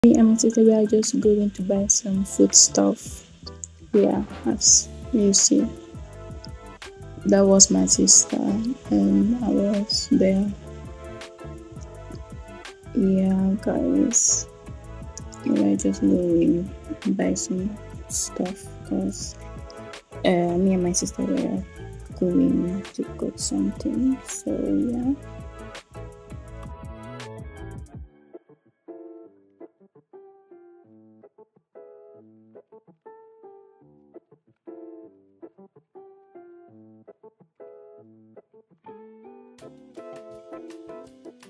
Me and my sister, we are just going to buy some food stuff. Yeah, as you see, that was my sister, and I was there. Yeah, guys, we were just going to buy some stuff because me and my sister were going to cook something. So yeah.